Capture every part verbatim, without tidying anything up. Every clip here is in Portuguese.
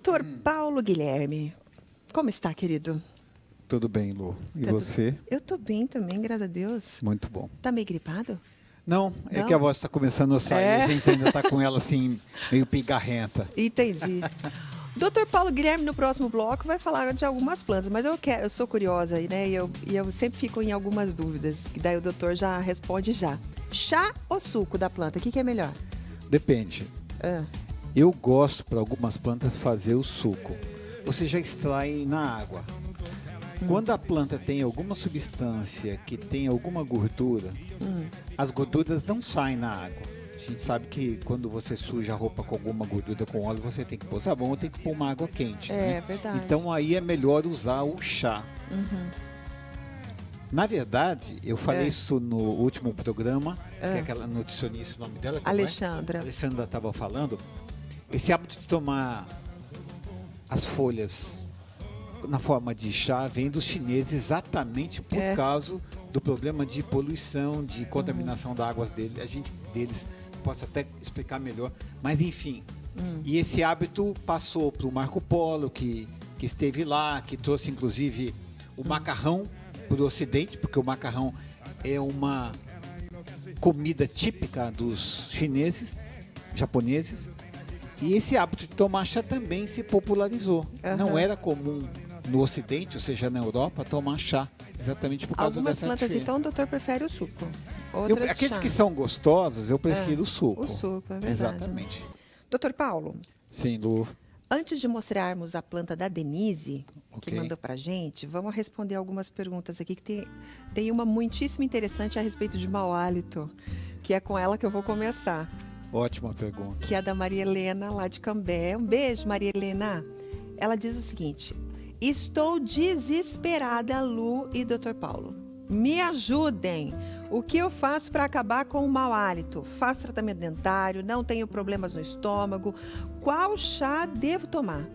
doutor hum. Paulo Guilherme, como está, querido? Tudo bem, Lu. E tá você? Tudo... Eu tô bem também, graças a Deus. Muito bom. Tá meio gripado? Não, é Não? que a voz está começando a sair, é? a gente ainda está com ela assim, meio pigarrenta. Entendi. doutor Paulo Guilherme, no próximo bloco, vai falar de algumas plantas, mas eu quero, eu sou curiosa, né? E eu, e eu sempre fico em algumas dúvidas, que daí o doutor já responde já. Chá ou suco da planta, o que, que é melhor? Depende. Ah. Eu gosto, para algumas plantas, fazer o suco. Você já extrai na água. Hum. Quando a planta tem alguma substância que tem alguma gordura, hum. as gorduras não saem na água. A gente sabe que quando você suja a roupa com alguma gordura com óleo, você tem que pôr sabão ou tem que pôr uma água quente. É, né? verdade. Então aí é melhor usar o chá. Uhum. Na verdade, eu falei é. isso no último programa, é. que é aquela nutricionista, o nome dela? Alexandra. É? Alexandra estava falando. Esse hábito de tomar as folhas na forma de chá vem dos chineses exatamente por é. causa do problema de poluição, de contaminação uhum. das águas dele. A gente deles possa até explicar melhor, mas enfim. Uhum. E esse hábito passou para o Marco Polo, que, que esteve lá, que trouxe inclusive o uhum. macarrão para o Ocidente, porque o macarrão é uma comida típica dos chineses, japoneses. E esse hábito de tomar chá também se popularizou. Uhum. Não era comum no Ocidente, ou seja, na Europa, tomar chá. Exatamente por causa Algumas dessa plantas, diferença. Então, o doutor prefere o suco. Eu, aqueles chá. que são gostosos, eu prefiro é, o suco. O suco, é verdade. Exatamente. doutor Paulo. Sim, Lu. Antes de mostrarmos a planta da Denise, okay. que mandou pra gente, vamos responder algumas perguntas aqui, que tem, tem uma muitíssimo interessante a respeito de mau hálito, que é com ela que eu vou começar. Ótima pergunta. Que é da Maria Helena, lá de Cambé. Um beijo, Maria Helena. Ela diz o seguinte: estou desesperada, Lu e doutor Paulo. Me ajudem. O que eu faço para acabar com o mau hálito? Faço tratamento dentário, não tenho problemas no estômago. Qual chá devo tomar?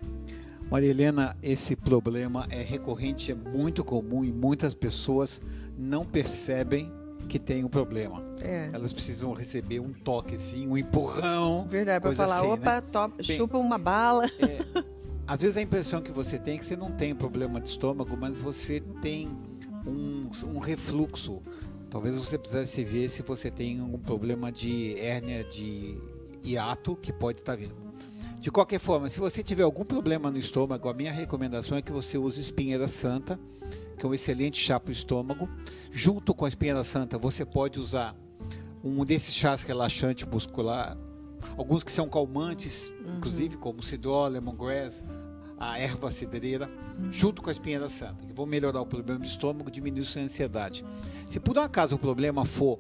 Maria Helena, esse problema é recorrente, é muito comum e muitas pessoas não percebem que tem um problema. É. Elas precisam receber um toque, assim, um empurrão. Verdade, para falar, assim, opa, né? top, Bem, chupa uma bala. É, às vezes a impressão que você tem é que você não tem problema de estômago, mas você tem um, um refluxo. Talvez você precisasse ver se você tem um problema de hérnia de hiato que pode estar vindo. De qualquer forma, se você tiver algum problema no estômago, a minha recomendação é que você use espinheira santa, que é um excelente chá para o estômago. Junto com a espinheira santa, você pode usar um desses chás relaxantes muscular, alguns que são calmantes, uhum. inclusive como o cidró, lemongrass, a erva cidreira, uhum. junto com a espinheira santa, que vão melhorar o problema do estômago, diminuir sua ansiedade. Se por um acaso o problema for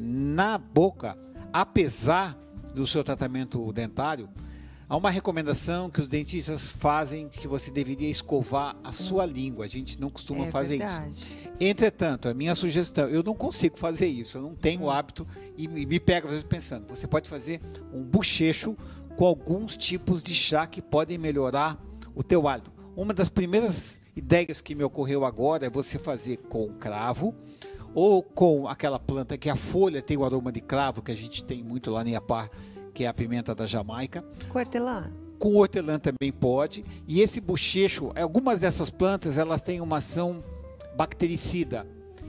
na boca, apesar do seu tratamento dentário, há uma recomendação que os dentistas fazem que você deveria escovar a sua uhum. língua. A gente não costuma é fazer verdade. isso. Entretanto, a minha sugestão, eu não consigo fazer isso, eu não tenho o uhum. hábito e me pego às vezes pensando, você pode fazer um bochecho com alguns tipos de chá que podem melhorar o teu hálito. Uma das primeiras ideias que me ocorreu agora é você fazer com cravo ou com aquela planta que a folha tem o aroma de cravo, que a gente tem muito lá em Iapar, que é a pimenta da Jamaica. Com hortelã? Com hortelã também pode. E esse bochecho, algumas dessas plantas, elas têm uma ação bactericida.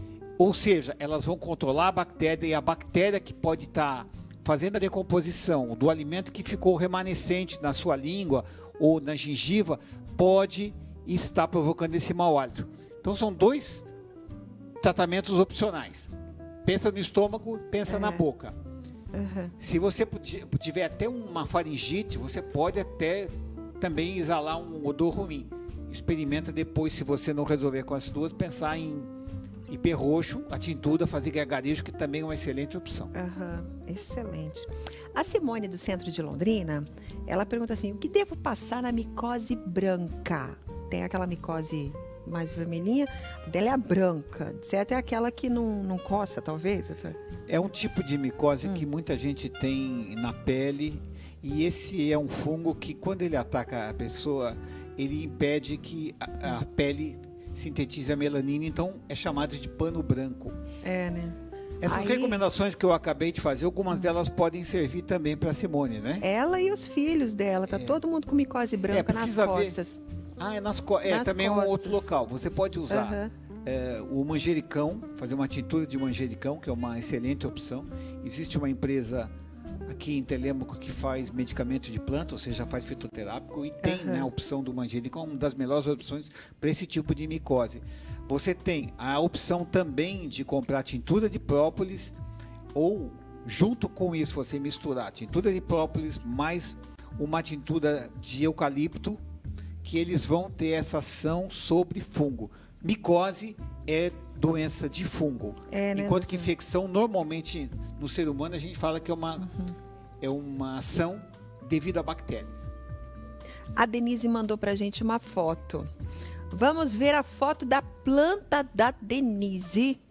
Ou seja, elas vão controlar a bactéria e a bactéria que pode estar fazendo a decomposição do alimento que ficou remanescente na sua língua ou na gengiva, pode estar provocando esse mau hálito. Então são dois tratamentos opcionais. Pensa no estômago, pensa é. na boca. Uhum. Se você tiver até uma faringite, você pode até também exalar um odor ruim. Experimenta depois, se você não resolver com as duas, pensar em hiperroxo, a tintura, fazer gargarejo, que também é uma excelente opção. Uhum. Excelente. A Simone, do centro de Londrina, ela pergunta assim: o que devo passar na micose branca? Tem aquela micose mais vermelhinha, dela é a branca. Certo? É aquela que não, não coça, talvez? É um tipo de micose hum. que muita gente tem na pele, e esse é um fungo que, quando ele ataca a pessoa, ele impede que a, a pele sintetize a melanina, então é chamado de pano branco. É, né? Essas Aí, recomendações que eu acabei de fazer, algumas delas podem servir também para a Simone, né? ela e os filhos dela, tá É. todo mundo com micose branca É, precisa nas ver. costas. Ah, é, nas co... é Nas também é um costas. outro local. Você pode usar Aham. é, o manjericão, fazer uma tintura de manjericão, que é uma excelente opção. Existe uma empresa aqui em Telêmaco que faz medicamento de planta, ou seja, faz fitoterápico, e tem, Aham. né, a opção do manjericão, uma das melhores opções para esse tipo de micose. Você tem a opção também de comprar tintura de própolis, ou junto com isso você misturar tintura de própolis mais uma tintura de eucalipto, que eles vão ter essa ação sobre fungo. Micose é doença de fungo, É, né, enquanto que doutor? infecção normalmente no ser humano a gente fala que é uma, Uhum. é uma ação devido a bactérias. A Denise mandou pra gente uma foto. Vamos ver a foto da planta da Denise.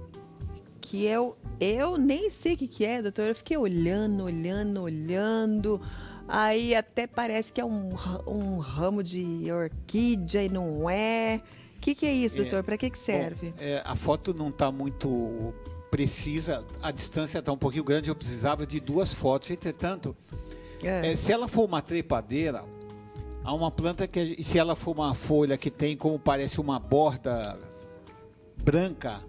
Que eu, eu nem sei o que, que é, doutor. Eu fiquei olhando, olhando, olhando. Aí até parece que é um, ra- um ramo de orquídea e não é. O que, que é isso, É, doutor? Para que, que serve? Bom, é, a foto não está muito precisa, a distância está um pouquinho grande, eu precisava de duas fotos. Entretanto, É. é, se ela for uma trepadeira, há uma planta que, e se ela for uma folha que tem como parece uma borda branca,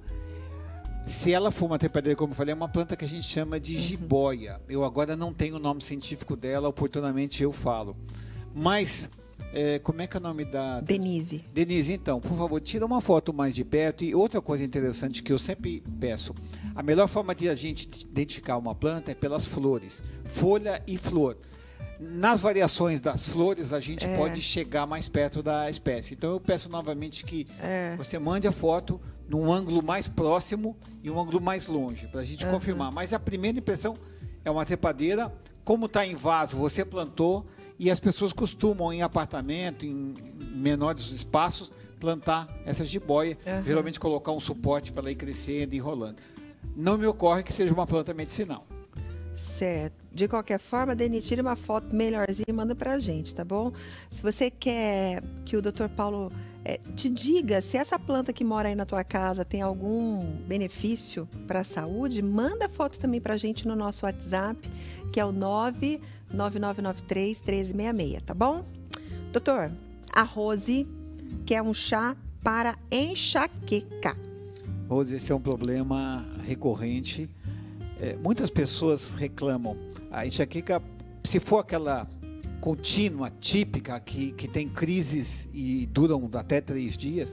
se ela for uma trepadeira, como eu falei, é uma planta que a gente chama de jiboia. Eu agora não tenho o nome científico dela, oportunamente eu falo. Mas, é, como é que é o nome da... Denise. Denise, então, por favor, tira uma foto mais de perto. E outra coisa interessante que eu sempre peço, a melhor forma de a gente identificar uma planta é pelas flores, folha e flor. Nas variações das flores, a gente É. pode chegar mais perto da espécie. Então, eu peço novamente que É. você mande a foto num ângulo mais próximo e um ângulo mais longe, para a gente Aham. confirmar. Mas a primeira impressão é uma trepadeira. Como está em vaso, você plantou, e as pessoas costumam, em apartamento, em menores espaços, plantar essa jiboia, Aham. geralmente colocar um suporte para ela ir crescendo e enrolando. Não me ocorre que seja uma planta medicinal. Certo. De qualquer forma, Denise, tira uma foto melhorzinha e manda pra gente, tá bom? Se você quer que o doutor Paulo eh, te diga se essa planta que mora aí na tua casa tem algum benefício para a saúde, manda foto também pra gente no nosso WhatsApp, que é o nove nove nove nove três um três seis seis, tá bom? Doutor, a Rose quer um chá para enxaqueca. Rose, esse é um problema recorrente. É, muitas pessoas reclamam. A enxaqueca, se for aquela contínua, típica, que, que tem crises e duram até três dias,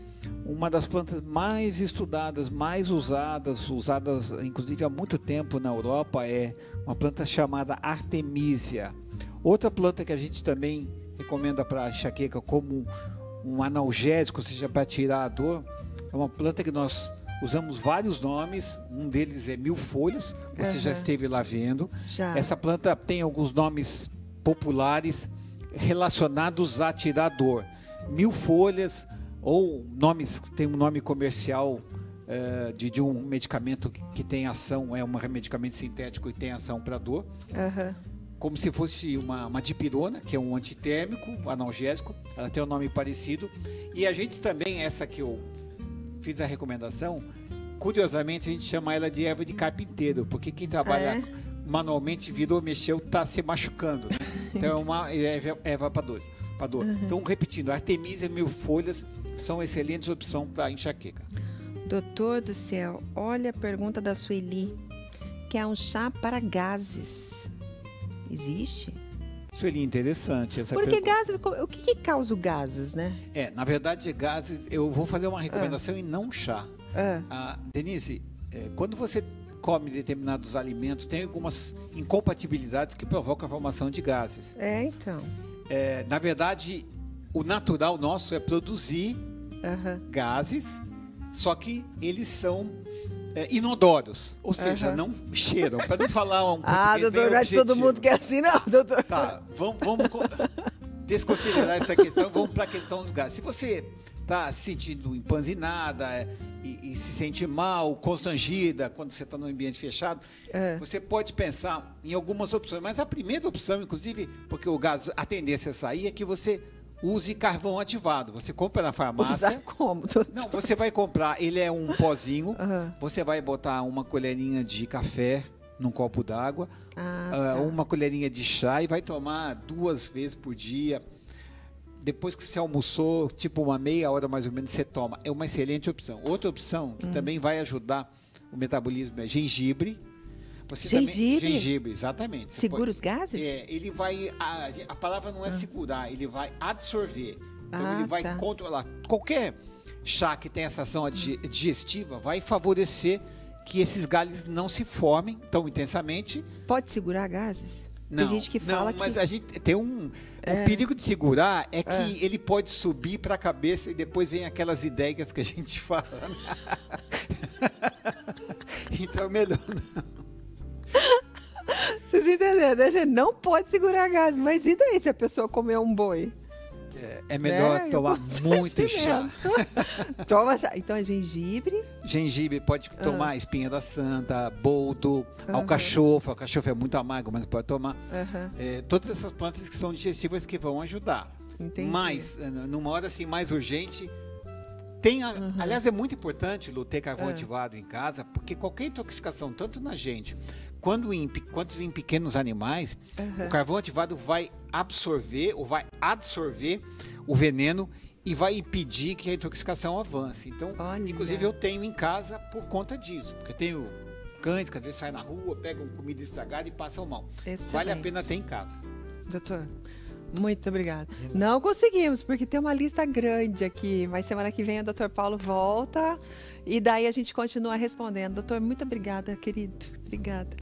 uma das plantas mais estudadas, mais usadas, usadas inclusive há muito tempo na Europa, é uma planta chamada Artemisia. Outra planta que a gente também recomenda para enxaqueca como um analgésico, ou seja, para tirar a dor, é uma planta que nós usamos vários nomes, um deles é mil folhas, você já Aham. esteve lá vendo. Já. Essa planta tem alguns nomes populares relacionados a tirar dor. Mil folhas, ou nomes, tem um nome comercial eh, de, de um medicamento que, que tem ação, é um medicamento sintético e tem ação para dor, Aham. como se fosse uma, uma dipirona, que é um antitérmico, um analgésico, ela tem um nome parecido. E a gente também, essa que eu fiz a recomendação, curiosamente a gente chama ela de erva de carpinteiro, porque quem trabalha É? manualmente virou, mexeu, está se machucando. Então é uma erva, erva para dor. Pra dor. Então, repetindo, Artemisia, mil folhas são excelentes opções para enxaqueca. Doutor do céu, olha a pergunta da Sueli, que é um chá para gases. Existe? Sueli, interessante essa Porque pergunta. gases, o que, que causa o gases, né? É, na verdade, gases, eu vou fazer uma recomendação e não chá. Ah, Ah, Denise, é, quando você come determinados alimentos, tem algumas incompatibilidades que provocam a formação de gases. é, então. É, na verdade, o natural nosso é produzir Aham. gases, só que eles são é, inodoros, ou seja, Aham. não cheiram. Para não falar um Ah, português doutor, bem não é de todo objetivo. mundo que é assim, não, doutor. Tá, vamos, vamos co- desconsiderar essa questão, vamos para a questão dos gases. Se você está se sentindo empanzinada é, e, e se sente mal, constrangida quando você está num ambiente fechado, É. você pode pensar em algumas opções. Mas a primeira opção, inclusive, porque o gás, a tendência a sair, é que você use carvão ativado. Você compra na farmácia. Usar como, doutor? Não, você vai comprar, ele é um pozinho, Uhum. você vai botar uma colherinha de café num copo d'água, Ah, uh, tá. uma colherinha de chá e vai tomar duas vezes por dia. Depois que você almoçou, tipo uma meia hora mais ou menos, você toma. É uma excelente opção. Outra opção que Hum. também vai ajudar o metabolismo é gengibre. Você Gengibre? Também, gengibre, exatamente. Você Segura pode- os gases? É, ele vai. A, a palavra não é segurar, ele vai absorver. Então Ah, ele vai tá. controlar. Qualquer chá que tenha essa ação adi- digestiva vai favorecer que esses gases não se formem tão intensamente. Pode segurar gases? Não, Tem gente que fala não, mas que... a gente tem um. O perigo de segurar é que É. ele pode subir para a cabeça e depois vem aquelas ideias que a gente fala. Então é melhor não. Vocês entenderam, né, gente? Não pode segurar gases. Mas e daí se a pessoa comer um boi? É melhor Né? tomar muito chá. Toma chá. Então é gengibre. Gengibre pode Ah. tomar, espinha da santa, boldo, alcachofra. Alcachofra é muito amargo, mas pode tomar. Aham. É, todas essas plantas que são digestivas que vão ajudar. Entendi. Mas, eh, numa hora assim mais urgente, tem a- aliás, é muito importante, Lu, ter carvão Ah. ativado em casa, porque qualquer intoxicação, tanto na gente quanto em, pe- quanto em pequenos animais, Aham. o carvão ativado vai absorver ou vai absorver o veneno e vai impedir que a intoxicação avance. Então, Olha. inclusive, eu tenho em casa por conta disso, porque eu tenho cães que às vezes saem na rua, pegam comida estragada e passam mal. Excelente. Vale a pena ter em casa. Doutor, muito obrigada. Não conseguimos, porque tem uma lista grande aqui, mas semana que vem o doutor Paulo volta e daí a gente continua respondendo. Doutor, muito obrigada, querido. Obrigada.